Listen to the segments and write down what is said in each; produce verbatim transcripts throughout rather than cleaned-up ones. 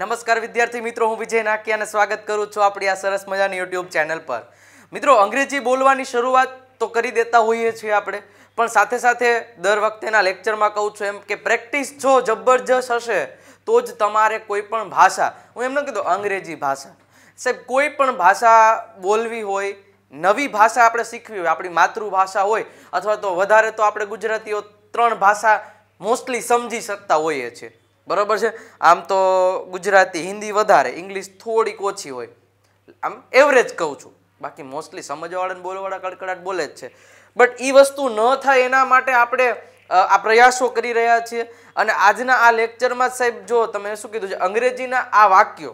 નમસ્કાર વિદ્યાર્થી મિત્રો, હું વિજય નાકિયા અને સ્વાગત કરું છું આપણી આ સરસ મજાની યુટ્યુબ ચેનલ પર। મિત્રો, અંગ્રેજી બોલવાની શરૂઆત તો કરી દેતા હોઈએ છીએ આપણે, પણ સાથે સાથે દર વખતેના લેક્ચરમાં કહું છું એમ કે પ્રેક્ટિસ જો જબરજસ્ત હશે તો જ તમારે કોઈ પણ ભાષા, હું એમ ન કીધું અંગ્રેજી ભાષા, સાહેબ કોઈ પણ ભાષા બોલવી હોય, નવી ભાષા આપણે શીખવી હોય, આપણી માતૃભાષા હોય અથવા તો વધારે તો આપણે ગુજરાતીઓ ત્રણ ભાષા મોસ્ટલી સમજી શકતા હોઈએ છીએ, બરોબર છે। આમ તો ગુજરાતી, હિન્દી વધારે, ઇંગ્લિશ થોડીક ઓછી હોય, આમ એવરેજ કહું છું, બાકી મોસ્ટલી સમજવાળા ને બોલવાળા કડકડાટ બોલે જ છે। બટ એ વસ્તુ ન થાય એના માટે આપણે આ પ્રયાસો કરી રહ્યા છીએ અને આજના આ લેક્ચરમાં સાહેબ જો તમે શું કીધું છે, અંગ્રેજીના આ વાક્યો,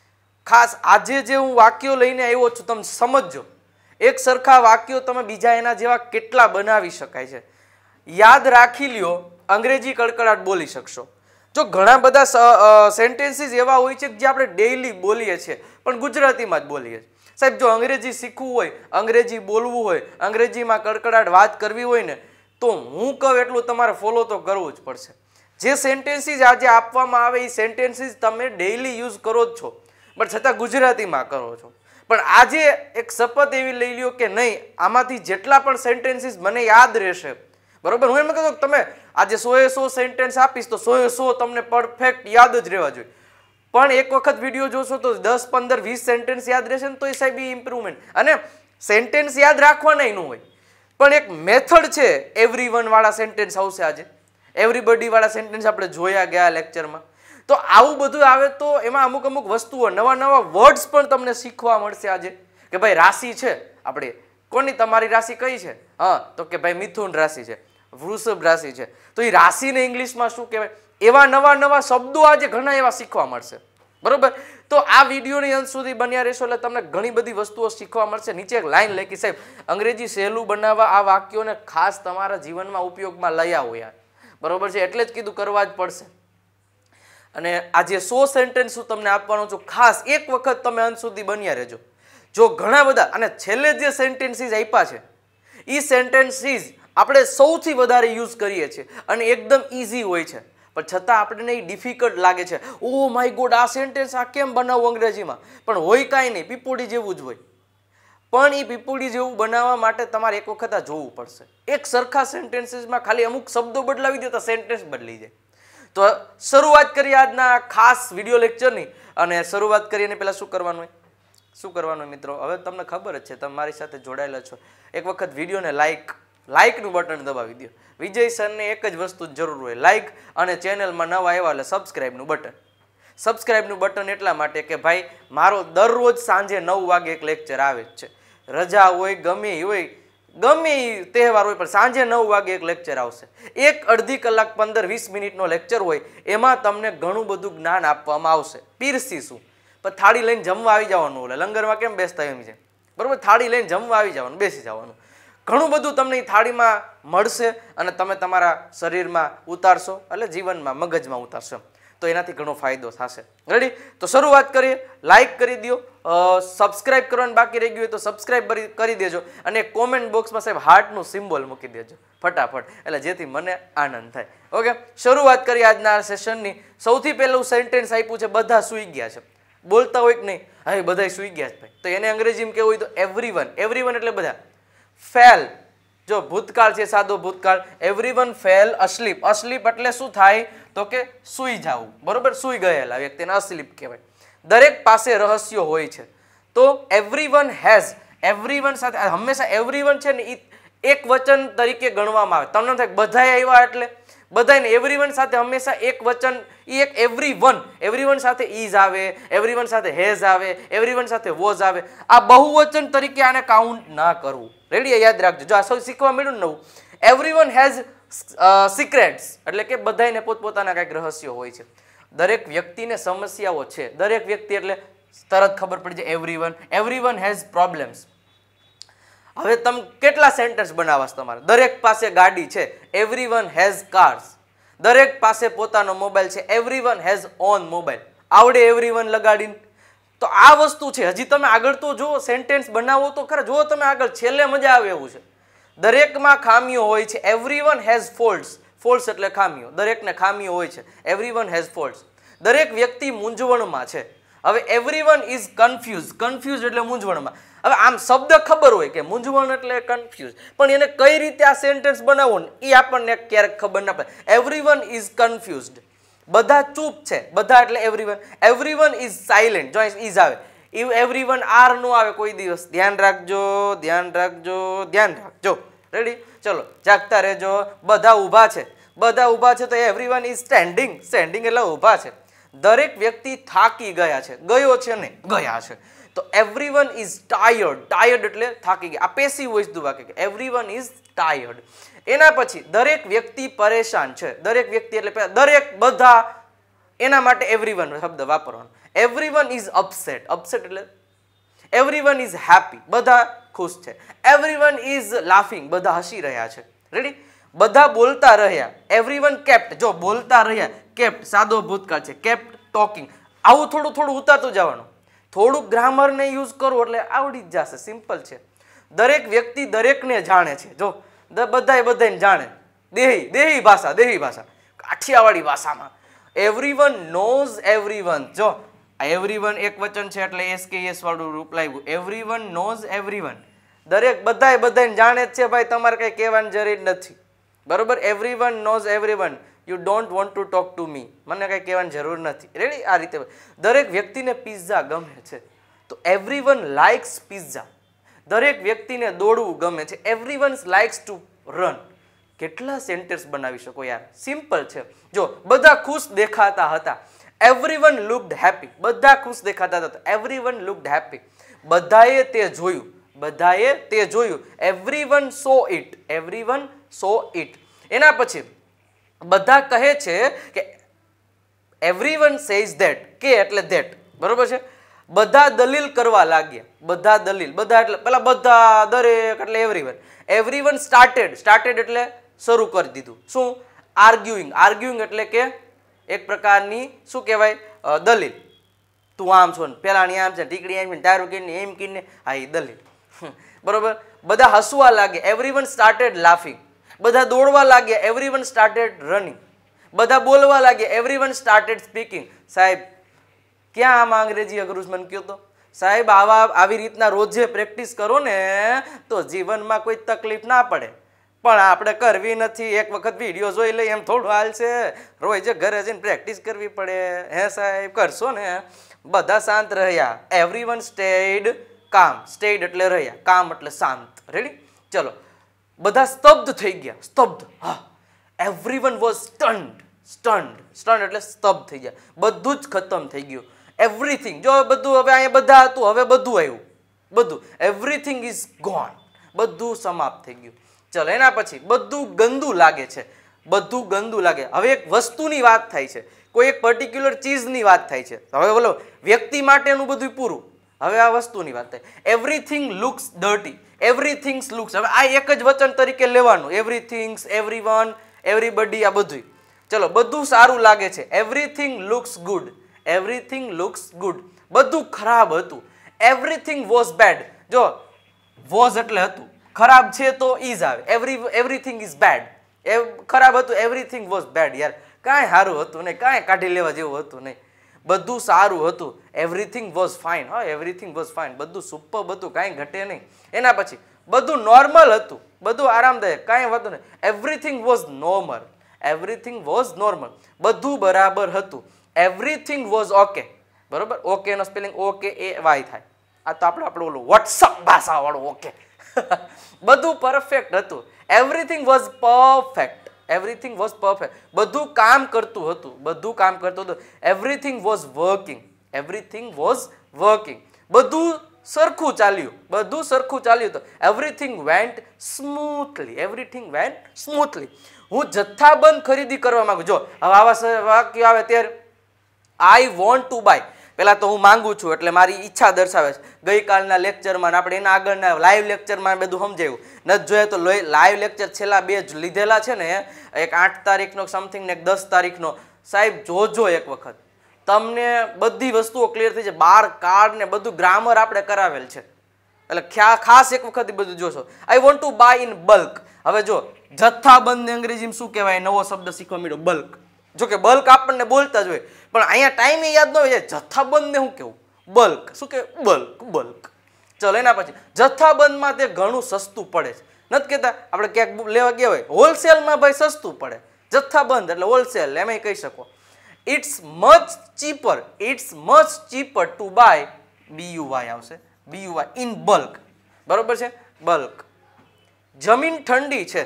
ખાસ આજે જે હું વાક્યો લઈને આવ્યો છું તમે સમજજો, એક સરખા વાક્યો તમે બીજા એના જેવા કેટલા બનાવી શકાય છે, યાદ રાખી લ્યો, અંગ્રેજી કડકડાટ બોલી શકશો। જો ઘણા બધા સેન્ટેન્સીસ એવા હોય છે જે આપણે ડેઈલી બોલીએ છીએ પણ ગુજરાતીમાં જ બોલીએ છીએ સાહેબ। જો અંગ્રેજી શીખવું હોય, અંગ્રેજી બોલવું હોય, અંગ્રેજીમાં કડકડાટ વાત કરવી હોય ને તો હું કહું એટલું તમારે ફોલો તો કરવું જ પડશે। જે સેન્ટેન્સીસ આજે આપવામાં આવે એ સેન્ટેન્સીસ તમે ડેઈલી યુઝ કરો જ છો, પણ છતાં ગુજરાતીમાં કરો છો। પણ આજે એક શપથ એવી લઈ લ્યો કે નહીં, આમાંથી જેટલા પણ સેન્ટેન્સીસ મને યાદ રહેશે, બરોબર, હું એમ કહું તમે આજે સો એ સો સેન્ટેન્સ આપીશ તો સો એ સો તમને પરફેક્ટ યાદ જ રહેવા જોઈએ, પણ એક વખત વિડીયો જોશો તો દસ પંદર વીસ સેન્ટેન્સ યાદ રહેશે ને તો એ સાહેબ ઇમ્પ્રુવમેન્ટ। અને સેન્ટેન્સ યાદ રાખવાના ન હોય પણ એક મેથડ છે, એવરી વન વાળા સેન્ટેન્સ આવશે આજે, એવરીબડી વાળા સેન્ટેન્સ આપણે જોયા ગયા લેક્ચરમાં, તો આવું બધું આવે તો એમાં અમુક અમુક વસ્તુઓ, નવા નવા વર્ડ્સ પણ તમને શીખવા મળશે આજે કે ભાઈ રાશિ છે આપણે, કોની તમારી રાશિ કઈ છે, હા તો કે ભાઈ મિથુન રાશિ છે, વૃષભ રાશિ છે, તો એ રાશિને ઇંગ્લિશમાં શું કહેવાય, એવા નવા નવા શબ્દો આજે ઘણા એવા શીખવા મળશે, બરોબર। તો આ વિડીયોની અંત સુધી બન્યા રહેશો એટલે તમને ઘણી બધી વસ્તુઓ શીખવા મળશે। નીચે એક લાઈન લખી સાહેબ, અંગ્રેજી સહેલું બનાવવા આ વાક્યોને ખાસ તમારા જીવનમાં ઉપયોગમાં લઈ આવો યાર, બરોબર છે, એટલે જ કીધું કરવા જ પડશે। અને આજે સો સેન્ટેન્સ હું તમને આપવાનો છું, ખાસ એક વખત તમે અંત સુધી બન્યા રહેજો। જો ઘણા બધા, અને છેલ્લે જે સેન્ટેન્સીસ આપ્યા છે એ સેન્ટેન્સીસ આપણે સૌથી વધારે યુઝ કરીએ છીએ અને એકદમ ઇઝી હોય છે, પણ છતાં આપણને એ ડિફિકલ્ટ લાગે છે, ઓ માય ગોડ આ સેન્ટેન્સ આ કેમ બનાવવું અંગ્રેજીમાં, પણ હોય કાંઈ નહીં, પીપુડી જેવું જ હોય, પણ એ પીપુડી જેવું બનાવવા માટે તમારે એક વખત આ જોવું પડશે। એક સરખા સેન્ટેન્સીસમાં ખાલી અમુક શબ્દો બદલાવી દો તો સેન્ટેન્સ બદલી જાય। તો શરૂઆત કરીએ આજના ખાસ વિડીયો લેક્ચરની, અને શરૂઆત કરીએ પહેલાં શું કરવાનું હોય, શું કરવાનું મિત્રો, હવે તમને ખબર જ છે, તમે મારી સાથે જોડાયેલા છો, એક વખત વિડીયોને લાઈક લાઈકનું બટન દબાવી દો। વિજય સરને એક જ વસ્તુ જરૂર હોય, લાઈક, અને ચેનલમાં નવા આવ્યા એટલે સબસ્ક્રાઈબનું બટન। સબસ્ક્રાઈબનું બટન એટલા માટે કે ભાઈ મારો દરરોજ સાંજે નવ વાગે એક લેક્ચર આવે જ છે, રજા હોય, ગમે હોય, ગમે તહેવાર હોય, પણ સાંજે નવ વાગે એક લેક્ચર આવશે, એક અડધી કલાક પંદર વીસ મિનિટનો લેક્ચર હોય, એમાં તમને ઘણું બધું જ્ઞાન આપવામાં આવશે। પીરસીશું, પણ થાળી લઈને જમવા આવી જવાનું, ઓલે લંગરમાં કેમ બેસતા એમ છે, બરોબર, થાળી લઈને જમવા આવી જવાનું, બેસી જવાનું, ઘણું બધું તમને એ થાળીમાં મળશે અને તમે તમારા શરીરમાં ઉતારશો એટલે જીવનમાં મગજમાં ઉતારશો, તો એનાથી ઘણો ફાયદો થશે। રેડી? તો શરૂઆત કરીએ, લાઈક કરી દો, સબસ્ક્રાઇબ કરવાનું બાકી રહી ગયું હોય તો સબસ્ક્રાઇબ કરી દેજો, અને કોમેન્ટ બોક્સમાં સાહેબ હાર્ટનું સિમ્બોલ મૂકી દેજો ફટાફટ, એટલે જેથી મને આનંદ થાય। ઓકે, શરૂઆત કરીએ આજના સેશનની। સૌથી પહેલું સેન્ટેન્સ આપ્યું છે, બધા સૂઈ ગયા છે, બોલતા હોય કે નહીં, હા બધા સૂઈ ગયા છે ભાઈ, તો એને અંગ્રેજીમાં કેવું હોય તો એવરી વન, એવરી વન એટલે બધા, ફેલ, જો ભૂતકાળ છે સાદો ભૂતકાળ, એવરીવન ફેલ અસ્લીપ, અસ્લીપ એટલે શું થાય તો કે સૂઈ જવું, બરોબર, સૂઈ ગયેલા વ્યક્તિને અસ્લીપ કહેવાય। દરેક પાસે રહસ્યો હોય છે, તો એવરીવન હેઝ, એવરીવન સાથે હંમેશા એવરીવન છે ને એ એક વચન તરીકે ગણવામાં આવે, તમને થાય બધાય આવ્યા એટલે બધાને, એવરીવન સાથે હંમેશા એક વચન, એ એક એવરીવન, એવરીવન સાથે ઇઝ આવે, એવરીવન સાથે હેઝ આવે, એવરીવન સાથે વોઝ આવે, આ બહુવચન તરીકે આને કાઉન્ટ ના કરવું। રેડી? યાદ રાખજો, જો આ સૌ શીખવા મળ્યું ને નવું, એવરીવન હેઝ સિક્રેટ્સ એટલે કે બધાને પોતપોતાના કંઈક રહસ્યો હોય છે, દરેક વ્યક્તિને સમસ્યાઓ છે, દરેક વ્યક્તિ એટલે તરત ખબર પડી જાય એવરીવન, એવરીવન હેઝ પ્રોબ્લેમ્સ। હવે તમે કેટલા સેન્ટેન્સ બનાવવાશ તમારે, દરેક પાસે ગાડી છે, એવરીવન હેઝ કાર્સ, દરેક પાસે પોતાનો મોબાઈલ છે, એવરીવન હેઝ ઓન મોબાઈલ, આવડે એવરીવન લગાડીને, તો આ વસ્તુ છે, હજી તમે આગળ તો જુઓ, સેન્ટેન્સ બનાવો તો ખરા, જુઓ તમે આગળ, છેલ્લે મજા આવે એવું છે, દરેકમાં ખામીઓ હોય છે, એવરીવન હેઝ ફોલ્ટ્સ, ફોલ્ટ્સ એટલે ખામીઓ, દરેકને ખામીઓ હોય છે, એવરીવન હેઝ ફોલ્ટ્સ, દરેક વ્યક્તિ મૂંઝવણમાં છે. હવે એવરીવન ઇઝ કન્ફ્યુઝ. કન્ફ્યુઝ એટલે મૂંઝવણમાં. હવે આમ શબ્દ ખબર હોય કે મૂંઝવણ એટલે કન્ફ્યુઝ, પણ એને કઈ રીતે આ સેન્ટેન્સ બનાવવું ને એ આપણને ક્યારેક ખબર ના પડે. Everyone is confused. બધા ચૂપ છે. બધા એટલે એવરીવન. Everyone is silent. જો ઇઝ આવે, એવરીવન આર નો આવે કોઈ દિવસ. ધ્યાન રાખજો, ધ્યાન રાખજો, ધ્યાન રાખજો. રેડી? ચલો જાગતા રહેજો. બધા ઊભા છે. બધા ઊભા છે તો એવરીવન ઇઝ સ્ટેન્ડિંગ. સ્ટેન્ડિંગ એટલે ઊભા છે. દરેક વ્યક્તિ થાકી ગયા છે. ગયો છે ને ગયા છે. તો એવરીવન ઇઝ ટાયર્ડ. ટાયર્ડ એટલે થાકી ગયા. આ પેસિવ વોઇસ નું વાક્ય કે એવરીવન ઇઝ ટાયર્ડ. એના પછી દરેક વ્યક્તિ પરેશાન છે. દરેક વ્યક્તિ એટલે દરેક, બધા, એના માટે એવરીવન શબ્દ વાપરવાનો. Everyone is upset. અપસેટ એટલે એવરીવન ઇઝ હેપી. બધા ખુશ છે. Everyone is laughing. બધા હસી રહ્યા છે. રેડી? બધા બોલતા રહ્યા. Everyone kept. જો બોલતા રહ્યા, કેપ્ટ સાદો ભૂતકાળ છે. Kept talking. આવું થોડું થોડું ઉતારતું જવાનું. થોડુંક ગ્રામરને યુઝ કરો એટલે આવડી જ જશે. સિમ્પલ છે. દરેક વ્યક્તિ દરેકને જાણે છે. જો બધાય બધાને જાણે. દેહી દેહી ભાષા. દેહી ભાષા કાઠિયાવાડી ભાષામાં એવરીવન નોઝ એવરીવન. જો એવરીવન એક વચન છે એટલે એસ કે એસ વાળું રૂપ લાવ્યું. Everyone knows everyone. દરેક બધાય બધાને જાણે જ છે ભાઈ. તમારે કઈ કહેવાની જરૂર નથી. બરોબર? Everyone knows everyone. You don't want to talk to me. મને કઈ કહેવાની જરૂર નથી. રેડી? આ રીતે દરેક વ્યક્તિને પિઝા ગમે છે તો એવરીવન લાઇક્સ પિઝા. દરેક વ્યક્તિને દોડવું ગમે છે. Everyone likes to run. કેટલા સેન્ટેન્સ બનાવી શકો યાર. સિમ્પલ છે. જો બધા ખુશ દેખાતા હતા. Everyone looked happy. બધા ખુશ દેખાતા હતા. Everyone looked happy. બધાએ તે જોયું. બધાએ તે જોયું. Everyone saw it. Everyone saw it. એના પછી બધા કહે છે કે એવરીવન સેઝ ધેટ. કે એટલે ધેટ. બરોબર છે? બધા દલીલ કરવા લાગ્યા. બધા દલીલ. બધા એટલે પેલા બધા, દરેક એટલે એવરીવન. Everyone started. સ્ટાર્ટેડ એટલે શરૂ કરી દીધું. શું? આર્ગ્યુઇંગ. આર્ગ્યુઇંગ એટલે કે એક પ્રકારની શું કહેવાય, દલીલ. તું આમ છો ને પેલા આમ છે, ટીકડી આમ છે, તારું કીને એમ કીને. હા, એ દલીલ. બરોબર? બધા હસવા લાગ્યા. Everyone started laughing. બધા દોડવા લાગ્યા. Everyone started running. બધા બોલવા લાગ્યા. Everyone started speaking. સાહેબ ક્યાં આમાં અંગ્રેજી અઘરું મને કહો તો? સાહેબ આવા આવી રીતના રોજે પ્રેક્ટિસ કરો ને તો જીવનમાં કોઈ તકલીફ ના પડે. પણ આપણે કરવી નથી. એક વખત વિડીયો જોઈ લઈ એમ થોડું હાલ છે. રોજ ઘરે જઈને પ્રેક્ટિસ કરવી પડે. હે સાહેબ? કરશો ને. બધા શાંત રહ્યા. એવરીવન સ્ટેડ કામ. સ્ટેડ એટલે રહ્યા. કામ એટલે શાંત. રેડી? ચલો બધા સ્તબ્ધ થઈ ગયા. સ્તબ્ધ. હા. Everyone was સ્ટન્ડ. સ્ટન્ડ. સ્ટન્ડ એટલે સ્તબ્ધ થઈ ગયા. બધું જ ખતમ થઈ ગયું. એવરીથિંગ. જો બધું હવે અહીંયા બધા હતું, હવે બધું આવ્યું. બધું. Everything is gone. બધું સમાપ્ત થઈ ગયું. ચલો એના પછી બધું ગંદુ લાગે છે. બધું ગંદુ લાગે. હવે એક વસ્તુની વાત થાય છે. કોઈ એક પર્ટિક્યુલર ચીજની વાત થાય છે. હવે બોલો વ્યક્તિ માટેનું બધું પૂરું. હવે આ વસ્તુની વાત થાય. Everything looks dirty. Everything looks. હવે આ એક જ વચન તરીકે લેવાનું. એવરીથિંગ્સ, એવરીવન, એવરીબડી, આ બધું. ચલો બધું સારું લાગે છે. Everything looks good. Everything looks good. બધું ખરાબ હતું. Everything was bad. જો વોઝ એટલે હતું. ખરાબ છે તો ઇઝ આવે. Every everything is bad. ખરાબ હતું. Everything was bad. યાર કાંઈ સારું હતું નહીં. કાંઈ કાઢી લેવા જેવું હતું નહીં. બધું સારું હતું. Everything was fine. હા, એવરીથિંગ વોઝ ફાઇન. બધું સુપર હતું. કાંઈ ઘટે નહીં. એના પછી બધું નોર્મલ હતું. બધું આરામદાયક. કાંઈ વાતું નહીં. Everything was normal. Everything was normal. બધું બરાબર હતું. Everything was okay. બરોબર? ઓકે નો સ્પેલિંગ ઓકે એ વાય થાય. આ તો આપણે આપણું ઓલું વોટ્સઅપ ભાષા વાળું ઓકે. બધું પરફેક્ટ હતું. Everything was perfect. Everything was perfect. બધું કામ કરતું હતું. બધું કામ કરતું હતું. Everything was working. Everything was working. બધું સરખું ચાલ્યું. બધું સરખું ચાલ્યું હતું. Everything went smoothly. Everything went smoothly. હું જથ્થાબંધ ખરીદી કરવા માંગુ. જો હવે આવા વાક્ય આવે ત્યારે આઈ વોન્ટ ટુ બાય. પહેલાં તો હું માંગુ છું એટલે મારી ઈચ્છા દર્શાવે છે. ગઈકાલના લેક્ચરમાં આપણે એના આગળના લાઈવ લેક્ચરમાં બધું સમજાયું. નથી જોઈએ તો લાઈવ લેક્ચર છેલ્લા બે જ લીધેલા છે ને, એક આઠ તારીખનો સમથિંગ ને એક દસ તારીખનો. સાહેબ જોજો એક વખત. તમને બધી વસ્તુઓ ક્લિયર થઈ છે. બાર કાર્ડ ને બધું ગ્રામર આપણે કરાવેલ છે. એટલે ખાસ એક વખત બધું જોશો. I want to buy in bulk. હવે જો જથ્થાબંધ અંગ્રેજીમાં શું કહેવાય? નવો શબ્દ શીખવા મળ્યો. બલ્ક. જો કે બલ્ક આપણને બોલતા જ હોય, પણ અહીંયા ટાઈમે યાદ ન હોય. જથ્થાબંધને શું કેવું? બલ્ક. શું કે? બલ્ક. બલ્ક. ચલો એના પછી જથ્થાબંધમાં તે ઘણું સસ્તું પડે છે. નથી કહેતા આપણે ક્યાંક લેવા ગયા હોય હોલસેલમાં ભાઈ સસ્તું પડે. જથ્થાબંધ એટલે હોલસેલ એમ કહી શકો. It's much cheaper it's much cheaper to buy B U Y આવશે. B U Y in bulk. બરોબર છે? બલ્ક. જમીન ઠંડી છે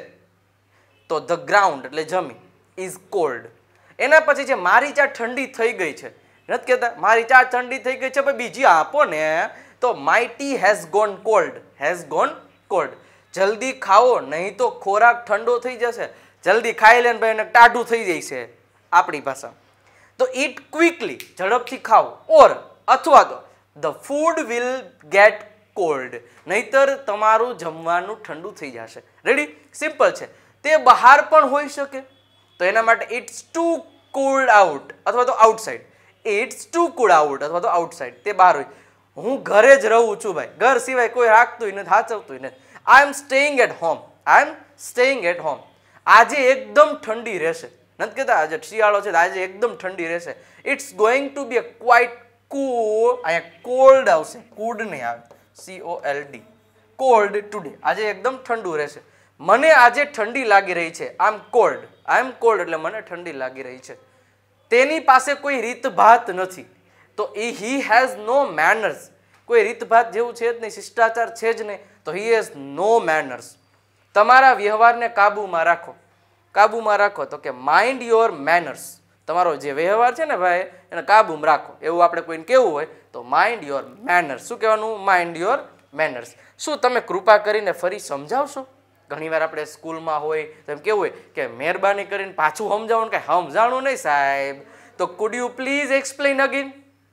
તો ધ ગ્રાઉન્ડ એટલે જમીન ઇઝ કોલ્ડ. એના પછી છે મારી ચા ઠંડી થઈ ગઈ છે. નથી કહેતા મારી ચા ઠંડી થઈ ગઈ છે ભાઈ બીજી આપો ને, તો my tea has gone cold. Has gone cold. જલ્દી ખાઓ નહીં તો ખોરાક ઠંડો થઈ જશે. જલ્દી ખાઈ લે ને ભાઈ એને ટાઢું થઈ જાય છે આપણી ભાષા. તો ઈટ ક્વિકલી ઝડપથી ખાઓ, ઓર અથવા તો the food will get cold નહીતર તમારું જમવાનું ઠંડુ થઈ જશે. રેડી? સિમ્પલ છે. તે બહાર પણ હોઈ શકે તો એના માટે ઇટ્સ ટુ કોલ્ડ આઉટ અથવા તો outside. It's too cold out અથવા તો આઉટસાઇડ. તે બહાર હોય. હું ઘરે જ રહું છું ભાઈ, ઘર સિવાય કોઈ રાખતું નથી, સાચવતું નથી. I am staying at home. I am staying at home. આજે એકદમ ઠંડી રહેશે. નથી કહેતા આજે શિયાળો છે આજે એકદમ ઠંડી રહેશે. It's going to be a quite cool. અહીંયા કોલ્ડ આવશે, કુડ નહીં આવે. C O L D. Cold today. આજે એકદમ ઠંડુ રહેશે. મને આજે ઠંડી લાગી રહી છે. આઈ એમ કોલ્ડ. આઈ એમ કોલ્ડ એટલે મને ઠંડી લાગી રહી છે. તેની પાસે કોઈ રીતભાત નથી તો એ હી હેઝ નો મેનર્સ. કોઈ રીતભાત જેવું છે જ નહીં, શિષ્ટાચાર છે જ નહીં, તો હી હેઝ નો મેનર્સ. તમારા વ્યવહારને કાબૂમાં રાખો. કાબૂમાં રાખો તો કે માઇન્ડ યોર મેનર્સ. તમારો જે વ્યવહાર છે ને ભાઈ એને કાબૂમાં રાખો. એવું આપણે કોઈને કહેવું હોય તો માઇન્ડ યોર મેનર્સ. શું કહેવાનું? Mind your manners. શું તમે કૃપા કરીને ફરી સમજાવશો? ઘણીવાર આપણે સ્કૂલમાં હોય તો એમ કેવું હોય કે મહેરબાની કરીને પાછું સમજાવો. કે સમજાણું નહીં સાહેબ, તો could you please explain again.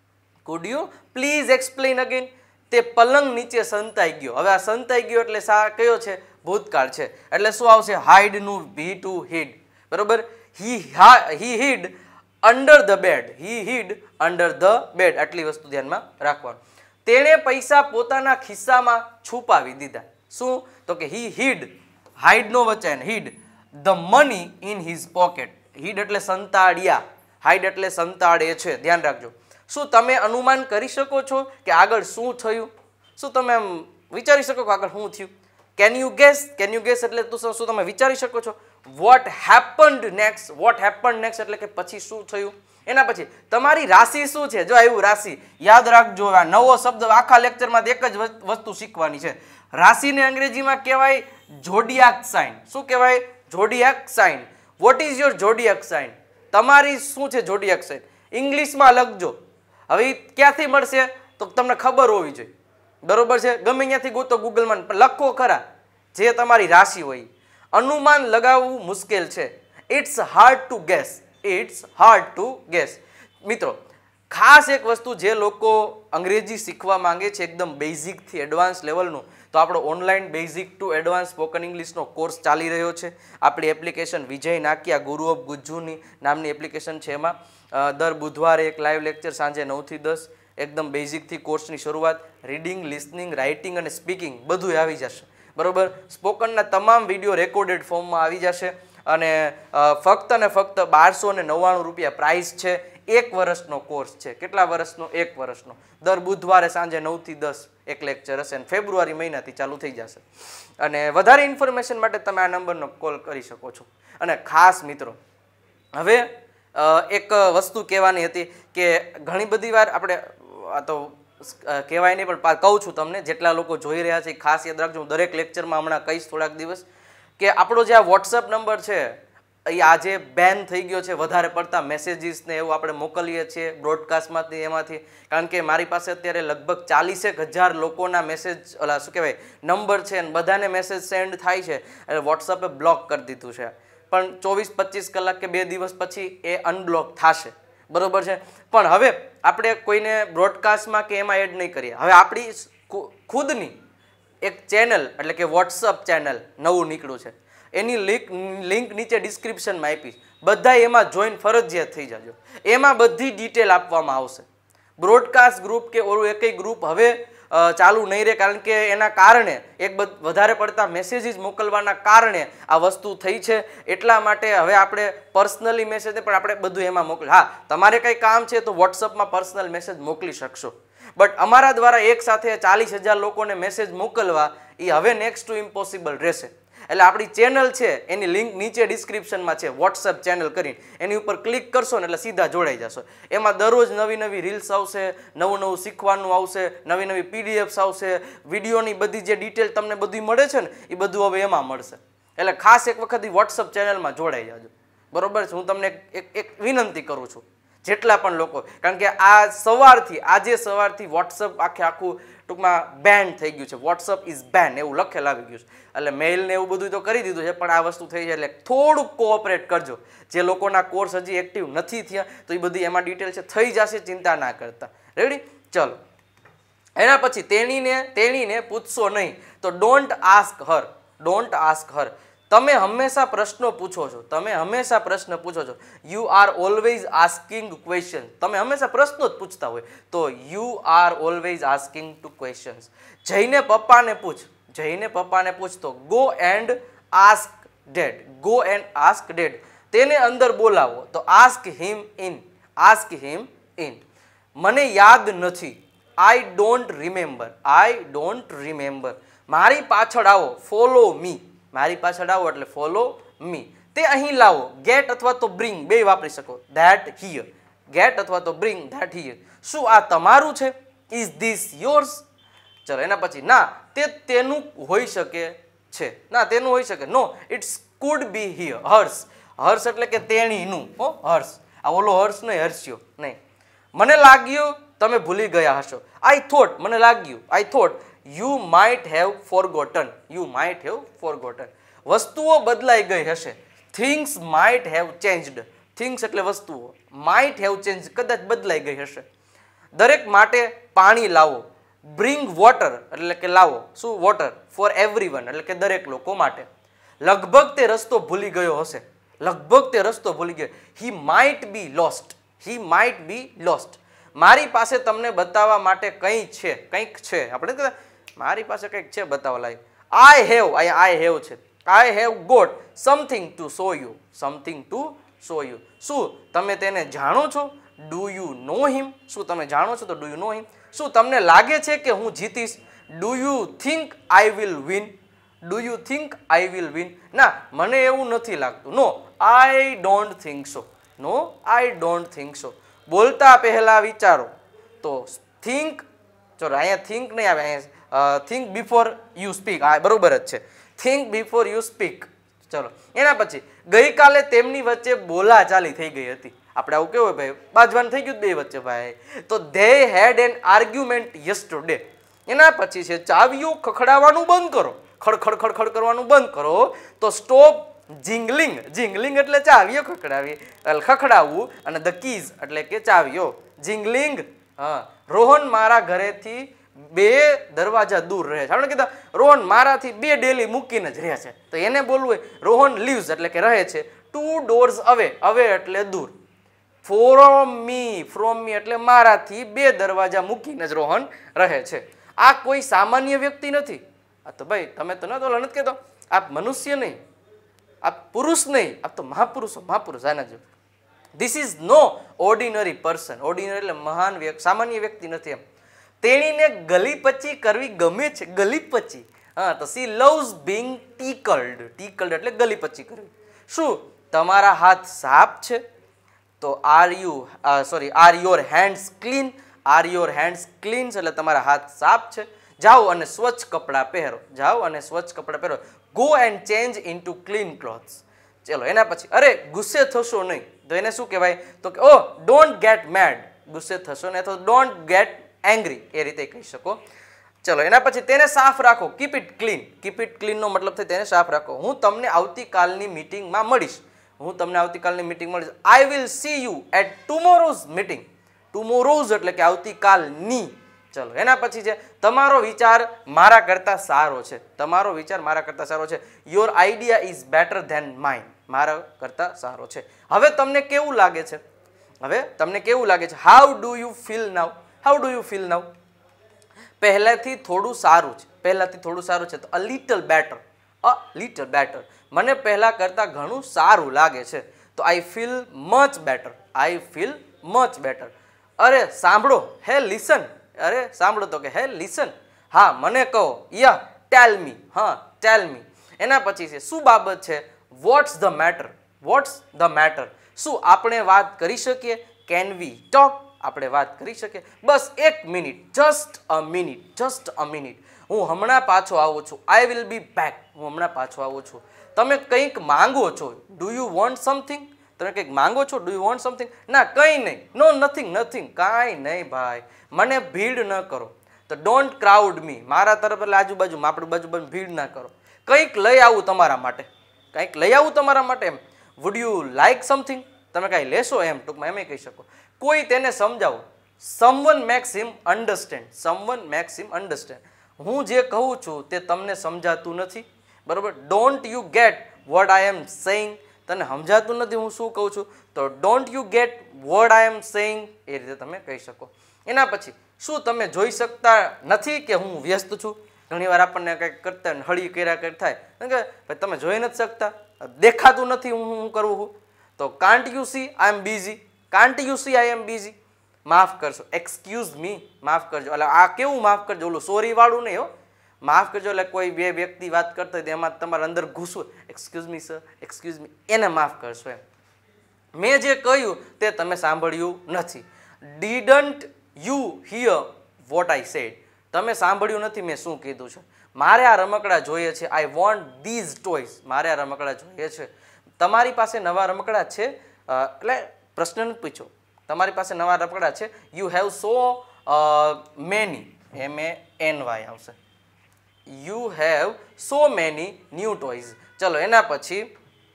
Could you please explain again. તે પલંગ નીચે સંતાઈ ગયો. હવે આ સંતાઈ ગયો એટલે સા કયો છે? ભૂતકાળ છે. એટલે શું આવશે? હાઇડ નું હી ટુ હિડ. બરોબર? He he hid under the bed. He hid under the bed. આટલી વસ્તુ ધ્યાનમાં રાખવાનું. તેણે પૈસા પોતાના ખિસ્સામાં છુપાવી દીધા. શું? તો કે હી હિડ. હાઇડ નો વચન hid the money in his pocket. Hid એટલે સંતાડ્યા, હાઇડ એટલે સંતાડે છે. ધ્યાન રાખજો. શું તમે અનુમાન કરી શકો છો કે આગળ શું થયું? શું તમે એમ વિચારી શકો કે આગળ શું થયું? Can you guess? Can you guess એટલે તું શું તમે વિચારી શકો છો? What happened next. What happened next એટલે કે પછી શું થયું. એના પછી તમારી રાશિ શું છે? જો આવ્યું રાશિ. યાદ રાખજો, આ નવો શબ્દ આખા લેક્ચરમાં એક જ વસ્તુ શીખવાની છે. રાશિને અંગ્રેજીમાં કહેવાય ઝોડિયાક સાઇન. શું કહેવાય? Zodiac sign. What is your zodiac sign? તમારી શું છે ઝોડિયાક સાઇન? ઇંગ્લિશમાં લખજો. હવે ક્યાંથી મળશે તો તમને ખબર હોવી જોઈએ. બરોબર છે? ગમે ત્યાંથી ગોતો ગૂગલમાં, લખો ખરા જે તમારી રાશિ હોય. અનુમાન લગાવવું મુશ્કેલ છે. It's hard to guess. It's hard to guess. મિત્રો ખાસ એક વસ્તુ, જે લોકો અંગ્રેજી શીખવા માંગે છે એકદમ બેઝિકથી એડવાન્સ લેવલનું, તો આપણો online basic to advance spoken ઇંગ્લિશનો કોર્સ ચાલી રહ્યો છે. આપણી application Vijay Nakiya guru of ગુજ્જુની નામની એપ્લિકેશન છે. એમાં દર બુધવારે એક લાઈવ લેક્ચર સાંજે નવથી દસ એકદમ બેઝિકથી કોર્સની શરૂઆત. રીડિંગ, લિસનિંગ, રાઇટિંગ અને સ્પીકિંગ બધું આવી જશે. બરોબર? સ્પોકનના તમામ વિડીયો રેકોર્ડેડ ફોર્મમાં આવી જશે. અને ફક્ત ને ફક્ત બારસો ને નવ્વાણું રૂપિયા પ્રાઇસ છે. એક વર્ષનો કોર્સ છે. કેટલા વર્ષનો? એક વર્ષનો. દર બુધવારે સાંજે નવથી દસ એક લેક્ચર હશે અને ફેબ્રુઆરી મહિનાથી ચાલુ થઈ જશે. અને વધારે ઇન્ફોર્મેશન માટે તમે આ નંબરનો કોલ કરી શકો છો. અને ખાસ મિત્રો હવે એક વસ્તુ કહેવાની હતી કે ઘણી બધી વાર આપણે આ તો કહેવાય નહીં પણ કહું છું તમને, જેટલા લોકો જોઈ રહ્યા છે ખાસ યાદ રાખજો. હું દરેક લેક્ચરમાં હમણાં કહીશ થોડાક દિવસ કે આપણો જે આ વોટ્સઅપ નંબર છે એ આજે બેન થઈ ગયો છે. વધારે પડતા મેસેજીસ ને એવું આપણે મોકલીએ છીએ બ્રોડકાસ્ટમાંથી એમાંથી, કારણ કે મારી પાસે અત્યારે લગભગ ચાલીસેક હજાર લોકોના મેસેજ ઓલા શું કહેવાય નંબર છે અને બધાને મેસેજ સેન્ડ થાય છે એટલે વોટ્સઅપે બ્લોક કરી દીધું છે. પણ ચોવીસ પચીસ કલાક કે બે દિવસ પછી એ અનબ્લોક થશે. બરોબર છે? પણ હવે આપણે કોઈને બ્રોડકાસ્ટમાં કે એમાં એડ નહીં કરીએ. હવે આપણી ખુદની એક ચેનલ એટલે કે વોટ્સઅપ ચેનલ નવું નીકળ્યું છે. એની લિંક લિંક નીચે ડિસ્ક્રિપ્શનમાં આપીશ. બધા એમાં જોઈન ફરજિયાત થઈ જાજો. એમાં બધી ડિટેલ આપવામાં આવશે. બ્રોડકાસ્ટ ગ્રુપ કે ઓલું એકય ગ્રુપ હવે ચાલુ નહીં રહે, કારણ કે એના કારણે એક વધારે પડતા મેસેજીસ મોકલવાના કારણે આ વસ્તુ થઈ છે. એટલા માટે હવે આપણે પર્સનલી મેસેજ પણ આપણે બધું એમાં મોકલી. હા, તમારે કંઈ કામ છે તો વોટ્સઅપમાં પર્સનલ મેસેજ મોકલી શકશો, બટ અમારા દ્વારા એક સાથે ચાલીસ હજાર લોકોને મેસેજ મોકલવા એ હવે નેક્સ્ટ ટુ ઇમ્પોસિબલ રહેશે. એટલે આપણી ચેનલ છે એની લિંક નીચે ડિસ્ક્રિપ્શનમાં છે, વોટ્સઅપ ચેનલ કરીને એની ઉપર ક્લિક કરશો ને એટલે સીધા જોડાઈ જશો. એમાં દરરોજ નવી નવી રીલ્સ આવશે, નવું નવું શીખવાનું આવશે, નવી નવી પીડીએફ્સ આવશે, વિડીયોની બધી જે ડિટેલ તમને બધી મળે છે ને એ બધું હવે એમાં મળશે. એટલે ખાસ એક વખત વોટ્સઅપ ચેનલમાં જોડાઈ જાજો, બરોબર છે. હું તમને એક એક વિનંતી કરું છું, જેટલા પણ લોકો, કારણ કે આ સવારથી આજે સવારથી વોટ્સઅપ આખે આખું ટૂંકમાં બેન થઈ ગયું છે. વોટ્સઅપ ઇઝ બેન એવું લખેલ આવી ગયું છે. એટલે મેઇલ ને એવું બધું તો કરી દીધું છે, પણ આ વસ્તુ થઈ છે એટલે થોડુંક કોઓપરેટ કરજો. જે લોકોના કોર્સ હજી એક્ટિવ નથી થયા તો એ બધી એમાં ડિટેલ છે, થઈ જશે, ચિંતા ના કરતા. રેડી? ચલો. એના પછી તેણીને તેણીને પૂછશો નહીં તો don't ask her. Don't ask her. તમે હંમેશા પ્રશ્નો પૂછો છો, તમે હંમેશા પ્રશ્ન પૂછો છો. You are always asking question. તમે હંમેશા પ્રશ્નો જ પૂછતા હોય તો you are always asking to questions. જઈને પપ્પાને પૂછ, જઈને પપ્પાને પૂછ તો go and ask dad. Go and ask dad. તેને અંદર બોલાવો તો ask him in. Ask him in. મને યાદ નથી. I don't remember. I don't remember. મારી પાછળ આવો. Follow me. મારી પાછળ આવો એટલે ફોલો મી. તે અહીં લાવો. ગેટ અથવા તો બ્રિંગ બે વાપરી શકો. That here. ગેટ અથવા તો બ્રિંગ ધેટ હિયર. શું આ તમારું છે? Is this yours? ચલો એના પછી ના તે તેનું હોઈ શકે છે. ના તેનું હોઈ શકે. No it's could be here. Hers. Hers એટલે કે તેણીનું. હો હર્સ. આ ઓલો હર્સ નહીં, હર્ષ્યો નહીં. મને લાગ્યું તમે ભૂલી ગયા હશો. I thought. મને લાગ્યું. I thought you might have forgotten. You might have forgotten. વસ્તુઓ બદલાઈ ગઈ હશે. Things might have changed. Things એટલે વસ્તુઓ. માઇટ હેવ ચેન્જ કદાચ બદલાઈ ગઈ હશે. દરેક માટે પાણી લાવો. બ્રિંગ વોટર એટલે કે લાવો. શું? વોટર. ફોર એવરીવન એટલે કે દરેક લોકો માટે. લગભગ તે રસ્તો ભૂલી ગયો હશે. લગભગ તે રસ્તો ભૂલી ગયો. He might be lost. He might be lost. મારી પાસે તમને બતાવવા માટે કંઈ છે. કંઈક છે. આપણે કહેતા મારી પાસે કંઈક છે બતાવવા લાયક. I have. I I have છે. I have got something to show you. Something to show you. શું તમે તેને જાણો છો? Do you know him. શું તમે જાણો છો? તો ડુ યુ નો હિમ. શું તમને લાગે છે કે હું જીતીશ? Do you think I will win. Do you think I will win. ના મને એવું નથી લાગતું. No I don't think so. No I don't think so. બોલતા પહેલા વિચારો તો થિંક. ચલો અહીંયા થિંક નહીં આવે, અહીંયા થિંક બિફોર યુ સ્પીક. આ બરોબર જ છે. Think before you speak. ચલો એના પછી ગઈકાલે તેમની વચ્ચે બોલાચાલી થઈ ગઈ હતી. આપણે આવું કેવું ભાઈ બાજવાન થઈ ગયું બે વચ્ચે ભાઈ. તો they had an argument yesterday. એના પછી છે ચાવીઓ ખખડાવવાનું બંધ કરો. ખડ ખડ ખડ ખડ કરવાનું બંધ કરો. તો સ્ટોપ જિંગલિંગ. જિંગલિંગ એટલે ચાવીઓ ખખડાવી, ખખડાવવું, અને ધ કીઝ એટલે કે ચાવીઓ. જિંગલિંગ. હા. રોહન મારા ઘરેથી બે દરવાજા દૂર રહે છે. આપણે કીધા રોહન મારાથી બે ડેલી મૂકીને જ રહે છે, તો એને બોલવું હોય રોહન લીવ્સ એટલે કે રહે છે ટુ ડોર્સ અવે. અવે એટલે દૂર. From me. ફ્રોમ મી એટલે મારાથી બે દરવાજા મૂકીને જ રોહન રહે છે. આ કોઈ સામાન્ય વ્યક્તિ નથી. આ તો ભાઈ તમે તો નતો નથી કહેતો. આપ મનુષ્ય નહીં, આપ પુરુષ નહીં, આપ તો મહાપુરુષો. મહાપુરુષ આના જેવું. This is no ordinary person. Ordinary એટલે મહાન વ્યક્તિ, સામાન્ય વ્યક્તિ નથી એમ. તેણીને ગલીપચી કરવી ગમે છે. ગલીપચી. હા તો she loves being tickled. Tickled એટલે ગલીપચી કરવી. શું તમારા હાથ સાફ છે? તો are you sorry are your hands clean. Are your hands clean એટલે તમારા હાથ સાફ છે. જાઓ અને સ્વચ્છ કપડાં પહેરો. જાઓ અને સ્વચ્છ કપડાં પહેરો. Go and change into clean clothes. ચલો એના પછી અરે ગુસ્સે થશો નહીં. તો એને શું કહેવાય? તો કે ઓ ડોન્ટ ગેટ મેડ. ગુસ્સે થશો ને તો ડોન્ટ ગેટ એંગ્રી એ રીતે કહી શકો. ચલો એના પછી તેને સાફ રાખો. Keep it clean. Keep it ક્લીનનો મતલબ થાય તેને સાફ રાખો. હું તમને આવતીકાલની મિટિંગમાં મળીશ. હું તમને આવતીકાલની મિટિંગ મળીશ. I will see you at tomorrow's meeting. Tomorrow's એટલે કે આવતીકાલની. ચલો એના પછી છે તમારો વિચાર મારા કરતાં સારો છે. તમારો વિચાર મારા કરતાં સારો છે. Your idea is better than mine. મારા કરતાં સારો છે. હવે તમને કેવું લાગે છે? હવે તમને કેવું લાગે છે? How do you feel now? How do you feel now? પહેલાથી થોડું સારું છે, પહેલાથી થોડું સારું છે તો a little better, a little better, મને પહેલાં કરતાં ઘણું સારું લાગે છે, તો I feel much better, I feel much better. અરે સાંભળો, હે લિસન, અરે સાંભળો તો કે હે લિસન, હા મને કહો, યા ટેલ મી, હા ટેલ મી. એના પછી છે શું બાબત છે, what's the matter, what's the matter, શું આપણે વાત કરી શકીએ, કેન વી ટોક, આપણે વાત કરી શકીએ, બસ એક minute, just a minute, just a minute, હું હમણાં પાછો આવું છું, આઈ વિલ બી બેક, હું હમણાં પાછો આવું છું. તમે કંઈક માંગો છો, ડુ યુ વોન્ટ સમથિંગ, તમે કંઈક માંગો છો, ડુ યુ વોન્ટ સમથિંગ, ના કંઈ નહીં, નો નથિંગ, નથિંગ, કાંઈ નહીં ભાઈ, મને ભીડ ન કરો, તો ડોન્ટ ક્રાઉડ મી, મારા તરફ એટલે આજુબાજુમાં આપણી બાજુ ભીડ ના કરો, કંઈક લઈ આવું તમારા માટે, કંઈક લઈ આવું તમારા માટે એમ, વુડ યુ લાઇક સમથિંગ, તમે કાંઈ લેશો એમ, ટૂંકમાં એમ કહી શકો. કોઈ તેને સમજાવો, someone makes him understand, someone makes him understand, હું જે કહું છું તે તમને સમજાતું નથી, બરોબર. Don't you get what I am saying, તને સમજાતું નથી હું શું કહું છું, તો don't you get what I am saying, એ રીતે તમે કહી શકો. એના પછી શું તમે જોઈ શકતા નથી કે હું વ્યસ્ત છું, ઘણીવાર આપણને કંઈક કરતા હળી કર્યા કર થાય કે ભાઈ તમે જોઈ નથી શકતા, દેખાતું નથી હું હું કરવું છું, તો can't you see I am busy, can't you see I am busy, માફ કરશો, એક્સક્યુઝ મી, માફ કરજો, એટલે આ કેવું માફ કરજો, ઓલું સોરી વાળું નહીં હો, માફ કરજો એટલે કોઈ બે વ્યક્તિ વાત કરતા હોય એમાં તમારા અંદર ઘૂસવું, excuse me sir, excuse me, એને માફ કરશો એમ. મેં જે કહ્યું તે તમે સાંભળ્યું નથી, didn't you hear what I said, તમે સાંભળ્યું નથી મેં શું કીધું છે, મારે આ રમકડા જોઈએ છે, આઈ વોન્ટ ધીઝ ટોયઝ, મારે આ રમકડા જોઈએ છે. તમારી પાસે નવા રમકડા છે, એટલે પ્રશ્ન નથી પૂછ્યો, તમારી પાસે નવા રમકડા છે, you have so many, M A N Y આવશે, you have so many new toys. ચલો એના પછી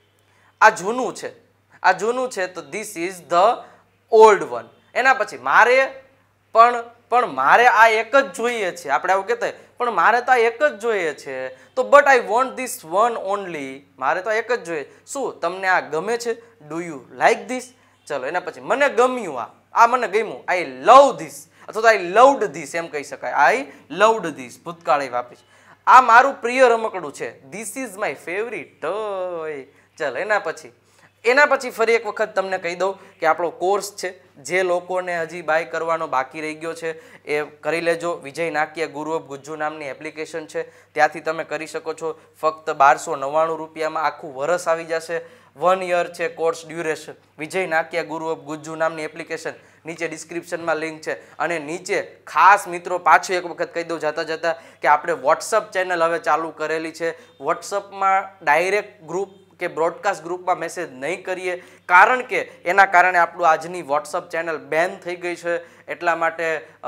આ જૂનું છે, આ જૂનું છે તો this is the old one. એના પછી મારે પણ પણ મારે આ એક જ જોઈએ છે, આપણે આવું કહેતા પણ મારે તો આ એક જ જોઈએ છે, તો but I want this one only, મારે તો એક જ જોઈએ. શું તમને આ ગમે છે, ડુ યુ લાઈક ધીસ. ચલો એના પછી મને ગમ્યું, આ આ મને ગમ્યું, આઈ લવ ધીસ, અથવા તો આઈ લવડ ધીસ એમ કહી શકાય, આઈ લવડ ધીસ, ભૂતકાળી વાપરીશ. આ મારું પ્રિય રમકડું છે, this is my favourite toy. ચલો એના પછી એના પછી ફરી એક વખત તમને કહી દઉં કે આપણો કોર્સ છે, જે લોકોને હજી બાય કરવાનો બાકી રહી ગયો છે એ કરી લેજો. વિજય નાકિયા ગુરુ ઓફ ગુજ્જુ નામની એપ્લિકેશન છે, ત્યાંથી તમે કરી શકો છો. ફક્ત બારસો નવ્વાણું રૂપિયામાં આખું વરસ આવી જશે. વન યર છે course duration. Vijay Nakiya guru of Gujju નામની એપ્લિકેશન, નીચે ડિસ્ક્રિપ્શનમાં લિંક છે. અને નીચે ખાસ મિત્રો પાછું એક વખત કહી દઉં જતા જતા કે આપણે વોટ્સઅપ ચેનલ હવે ચાલુ કરેલી છે. વોટ્સઅપમાં ડાયરેક્ટ ગ્રુપ કે બ્રોડકાસ્ટ ગ્રુપમાં મેસેજ નહીં કરીએ, કારણ કે એના કારણે આપણું આજની વોટ્સઅપ ચેનલ બેન થઈ ગઈ છે. એટલા માટે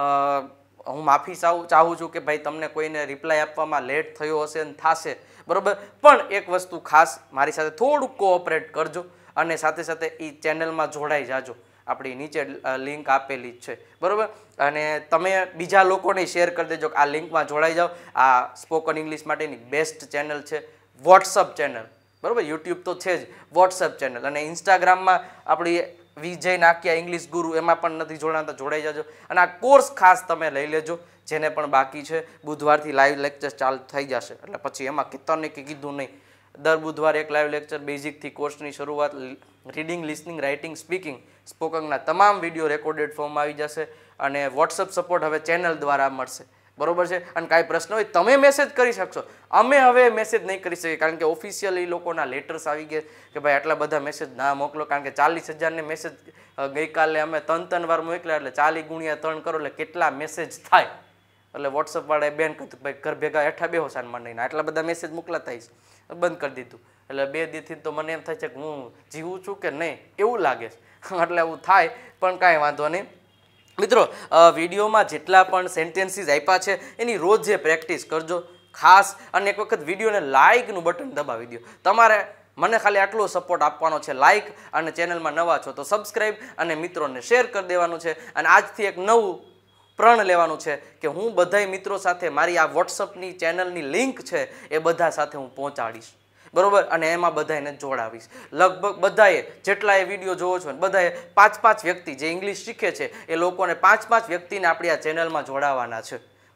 હું માફી ચાહું છું કે ભાઈ તમને કોઈને રિપ્લાય આપવામાં લેટ થયો હશે અને થશે, બરાબર. પણ એક વસ્તુ ખાસ મારી સાથે થોડુંક કોઓપરેટ કરજો અને સાથે સાથે એ ચેનલમાં જોડાઈ જાજો. આપણી નીચે લિંક આપેલી જ છે, બરાબર. અને તમે બીજા લોકોને શેર કરી દેજો કે આ લિંકમાં જોડાઈ જાઓ. આ સ્પોકન ઇંગ્લિશ માટેની બેસ્ટ ચેનલ છે વોટ્સઅપ ચેનલ, બરાબર. યુટ્યુબ તો છે જ, વોટ્સઅપ ચેનલ. અને ઇન્સ્ટાગ્રામમાં આપણી વિજય નાકિયા ઇંગ્લિશ ગુરુ, એમાં પણ નથી જોડાતા, જોડાઈ જાજો. અને આ કોર્સ ખાસ તમે લઈ લેજો, જેને પણ બાકી છે. બુધવારથી લાઈવ લેક્ચર ચાલુ થઈ જશે, એટલે પછી એમાં કીધું નહીં કે કીધું નહીં, દર બુધવારે એક લાઈવ લેક્ચર બેઝિકથી કોર્સની શરૂઆત, રીડિંગ, લિસનિંગ, રાઇટિંગ, સ્પીકિંગ, સ્પોકનના તમામ વિડીયો રેકોર્ડેડ ફોર્મમાં આવી જશે. અને વોટ્સઅપ સપોર્ટ હવે ચેનલ દ્વારા મળશે, બરોબર છે. અને કાંઈ પ્રશ્ન હોય તમે મેસેજ કરી શકશો, અમે હવે મેસેજ નહીં કરી શકીએ, કારણ કે ઓફિશિયલી લોકોના લેટર્સ આવી ગયા કે ભાઈ આટલા બધા મેસેજ ના મોકલો, કારણ કે ચાલીસ હજારને મેસેજ ગઈકાલે અમે ત્રણ ત્રણ વાર મોકલ્યા, એટલે ચાલી ગુણ્યા ત્રણ કરો એટલે કેટલા મેસેજ થાય. એટલે વોટ્સઅપ વાળાએ બેન કહ્યું ભાઈ ઘર ભેગા હેઠા બેહો સાનમાં નહીં, આટલા બધા મેસેજ મોકલાતા થઈશ, બંધ કરી દીધું. એટલે બે દીથી તો મને એમ થાય છે કે હું જીવું છું કે નહીં એવું લાગે છે, એટલે એવું થાય. પણ કાંઈ વાંધો નહીં મિત્રો, વિડીયોમાં જેટલા પણ સેન્ટેન્સીસ આપ્યા છે એની રોજ જે પ્રેક્ટિસ કરજો ખાસ. અને એક વખત વિડીયોને લાઇકનું બટન દબાવી દો. તમારે મને ખાલી આટલો સપોર્ટ આપવાનો છે, લાઇક, અને ચેનલમાં નવા છો તો સબસ્ક્રાઈબ, અને મિત્રોને શેર કરી દેવાનું છે. અને આજથી એક નવું પ્રણ લેવાનું છે કે હું બધાય મિત્રો સાથે મારી આ વોટ્સઅપની ચેનલની લિંક છે એ બધા સાથે હું પહોંચાડીશ, બરોબર. અને એમાં બધાને જોડાવીશ. લગભગ બધાએ જેટલા એ વિડીયો જોવો છો ને બધાએ પાંચ પાંચ વ્યક્તિ જે ઇંગ્લિશ શીખે છે એ લોકોને પાંચ પાંચ વ્યક્તિને આપણી આ ચેનલમાં જોડાવાના છે,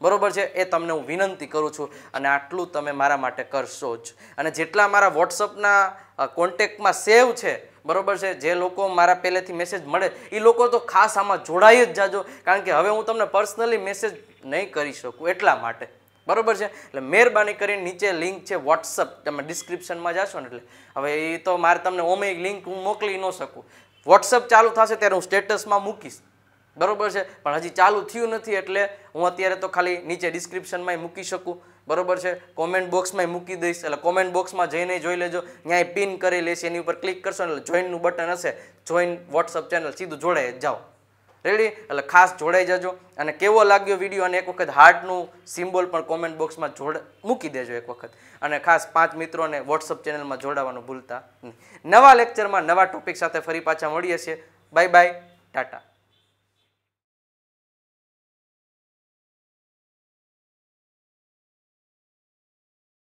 બરોબર છે, એ તમને હું વિનંતી કરું છું અને આટલું તમે મારા માટે કરશો જ. અને જેટલા મારા વોટ્સઅપના કોન્ટેક્ટમાં સેવ છે બરોબર છે, જે લોકો મારા પહેલેથી મેસેજ મળે એ લોકો તો ખાસ આમાં જોડાઈ જ જાજો, કારણ કે હવે હું તમને પર્સનલી મેસેજ નહીં કરી શકું એટલા માટે. બરોબર છે, એટલે મહેરબાની કરીને નીચે લિંક છે વોટ્સઅપ, તમે ડિસ્ક્રિપ્શનમાં જાશો ને એટલે હવે એ તો મારે તમને ઓમે લિંક હું મોકલી ન શકું. વોટ્સઅપ ચાલુ થશે ત્યારે હું સ્ટેટસમાં મૂકીશ બરોબર છે, પણ હજી ચાલુ થયું નથી એટલે હું અત્યારે તો ખાલી નીચે ડિસ્ક્રિપ્શનમાં મૂકી શકું. બરોબર છે, કોમેન્ટ બોક્સમાં મૂકી દઈશ, એટલે કોમેન્ટ બોક્સમાં જઈને જોઈ લેજો, ત્યાંય પિન કરી લેશે, એની ઉપર ક્લિક કરશો એટલે જોઈનનું બટન હશે, જોઈન વોટ્સઅપ ચેનલ, સીધું જોડાઈ જ જાઓ. રેડી? એટલે ખાસ જોડાઈ જજો. અને કેવો લાગ્યો વિડીયો, અને એક વખત હાર્ટનું સિમ્બોલ પણ કોમેન્ટ બોક્સમાં જોડ મૂકી દેજો એક વખત. અને ખાસ પાંચ મિત્રોને વોટ્સઅપ ચેનલમાં જોડાવાનું ભૂલતા નહીં. નવા લેક્ચરમાં નવા ટોપિક સાથે ફરી પાછા મળીએ છીએ. Bye bye, Tata.